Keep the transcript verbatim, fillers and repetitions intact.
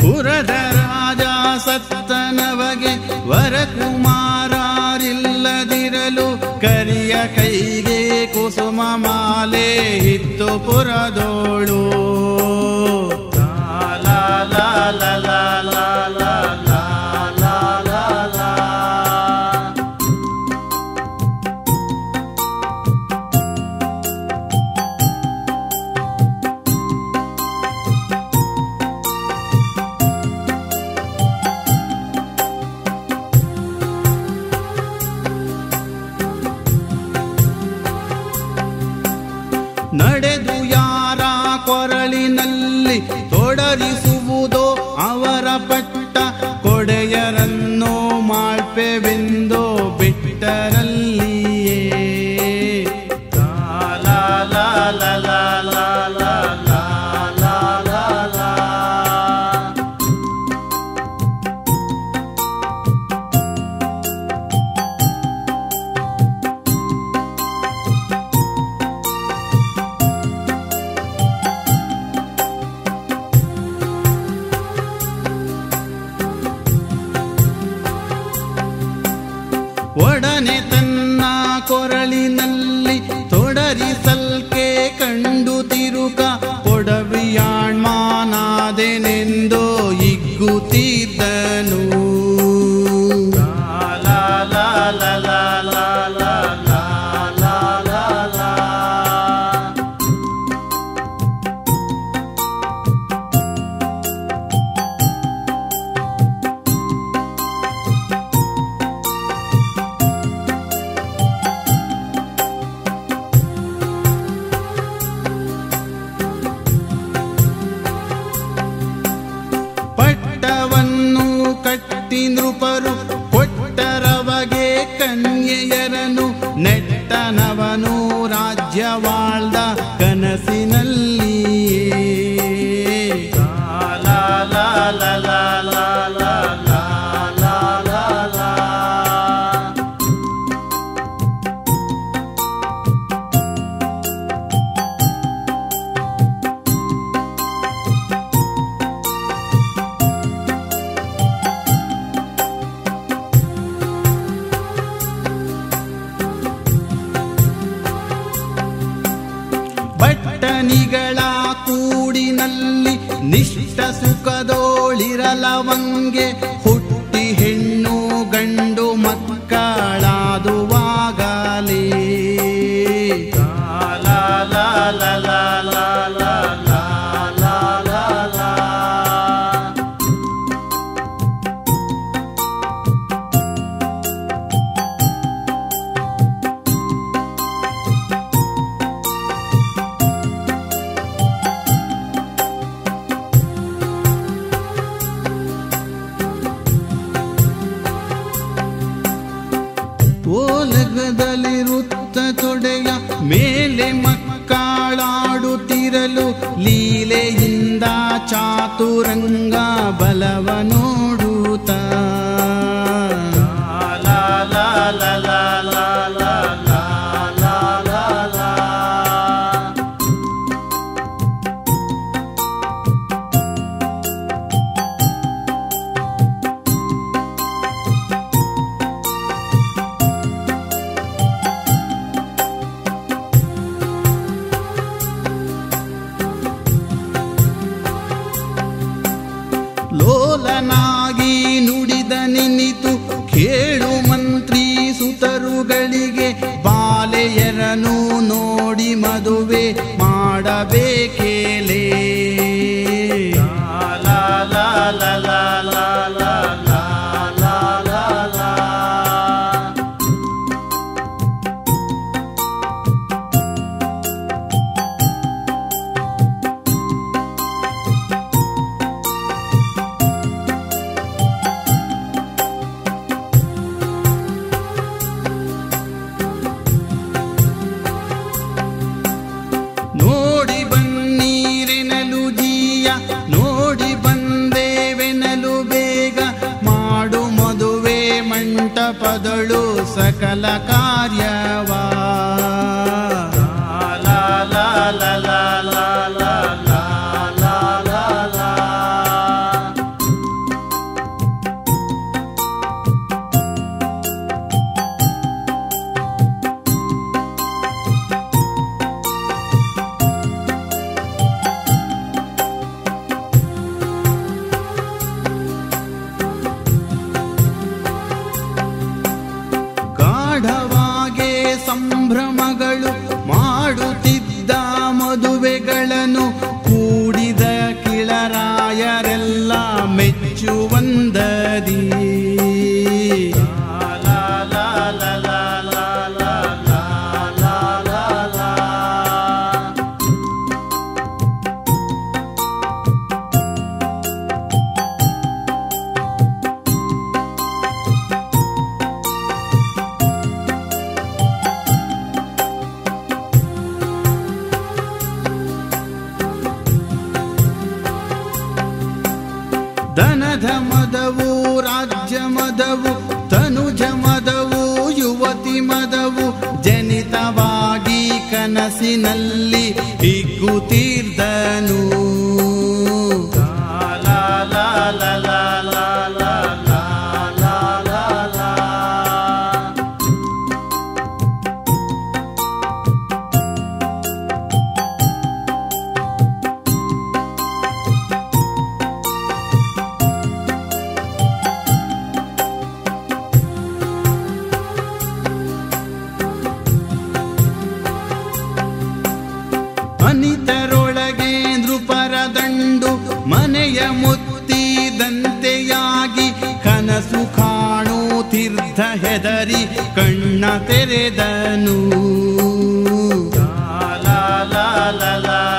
ಪುರದ ರಾಜ ಸತ್ತನವಗೆ ವರಕುಮಾರರಿಲ್ಲದಿರಲು ಕರಿಯ ಕೈಗೆ ಕುಸುಮ ಮಾಲೆ ಇತ್ತು ಪುರದೋಳು. ಲಾ ಲಾ ಲಾ ಲಾ ಲಾ ಲಾ ಲಾ ಲಾ ಲಾ ಲಾ. ನಡೆದು ಯಾರ ಕೊರಳಿನಲ್ಲಿ ತೊಡರಿಸುವುದೋ ಅವರ ಪಟ್ಟ ಕೊಡೆಯರನ್ನು ಮಾಳ್ಪೆವೆಂದೋ ಬಿಟ್ಟರಲ್ಲಿಯೇ. ಲಾ ಲಾ ಲಾ ಲಾ ಲಾ ಲಾ ಲಾ ಲಾ ಲಾ ಲಾ. ಒಡನೆ ತನ್ನ ಕೊರಳಿನಲ್ಲಿ ತೊಡರಿಸಲ್ಕೆ ಕಂಡು ತಿರುಕ ಕೊಡವಿಯಾಣ್ಮಾನಾದೆನೆಂದೋ ಇಗ್ಗುತ್ತಿದ್ದನು. ಲಾ ಲಾ ಲಾ ಲಾ ಲಾ ಲಾ ಲಾ ಲಾ ಲಾ ಲಾ. ಪಟ್ಟವನ್ನು ಕಟ್ಟಿ ನೃಪರು ಕೊಟ್ಟರವಗೆ ಕನ್ಯೆಯರನು ನೆಟ್ಟನವನು ರಾಜ್ಯವಾಳ್ದ ಕನಸಿನಲ್ಲಿಯೇ. ಲಾ ಲಾ ಲಾ ಲಾ ಲಾ ಲಾ ಲಾ ಲಾ ಲಾ ಲಾ. ಬಟ್ಟನಿಗಳ ಕೂಡಿನಲ್ಲಿ ನಿಷ್ಠ ಸುಖದೋಳಿರಲವಂಗೆ ಹುಟ್ಟಿ ಹೆಣ್ಣು ಗಂಡು ಮಕ್ಕಳಾದುವಾಗಲೇ. ಲಾ ಲಾ ಲಾ ಲಾ ಲಾ ಲಾ ಲಾ ಲಾ ಲಾ ಲಾ. ಓಲಗದಲ್ಲಿ ವೃತ್ತ ತೊಡೆಯ ಮೇಲೆ ಮಕ್ಕಳಾಡುತ್ತಿರಲು ಲೀಲೆಯಿಂದ ಚಾತುರಂಗ ಬಲವ ನೋಡುತ್ತ. ಲಾ ಲಾ ಲಾ ಲಾ ಲಾ ಲಾ ಲಾ ಲಾ ಲಾ ಲಾ. ಲೋಲನಾಗಿ ನುಡಿದ ನೆನಿತು ಕೇಳು ಮಂತ್ರಿ ಸುತರುಗಳಿಗೆ ಬಾಲೆಯರನು ನೋಡಿ ಮದುವೆ ಮಾಡಬೇಕೇಲೇ. ಲಾ ಲಾ ಲಾ ಲಾ ಲಾ ಲಾ ಲಾ ಲಾ ಲಾ ಲಾ. ನೋಡಿ ಬನ್ನೀರೆನಲು ಜೀಯ ನೋಡಿ ಬಂದೇವೆನಲು ಬೇಗ ಮಾಡು ಮದುವೆ ಮಂಟಪದಳು ಸಕಲ ಕಾರ್ಯವಾ. ಲಾ ಲಾ ಲಾ ಲಾ ಲಾ ಲಾ ಲಾ ಲಾ ಲಾ ಲಾ. ಮೆಚ್ಚುವಂದದಿ. ಧನಧ ಮದವು ರಾಜ್ಯ ಮದವು ತನುಜ ಮದವು ಯುವತಿ ಮದವು ಜನಿತವಾಗಿ ಕನಸಿನಲ್ಲಿ ಹಿಗ್ಗುತ್ತಿದ್ದನು. ಅನಿತರೊಳಗೆ ನೃಪರ ದಂಡು ಮನೆಯ ಮುತ್ತಿದಂತೆಯಾಗಿ ಕನಸು ಕಾಣುತ್ತಿದ್ದ ಹೆದರಿ ಕಣ್ಣ ತೆರೆದನು. ಲಾ ಲಾ ಲಾ ಲಾ